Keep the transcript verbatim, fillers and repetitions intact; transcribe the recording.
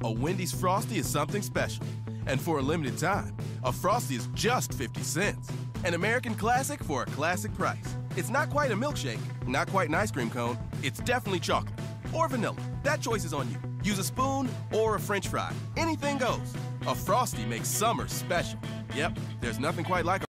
A Wendy's Frosty is something special. And for a limited time, a Frosty is just fifty cents. An American classic for a classic price. It's not quite a milkshake, not quite an ice cream cone. It's definitely chocolate or vanilla. That choice is on you. Use a spoon or a French fry. Anything goes. A Frosty makes summer special. Yep, there's nothing quite like a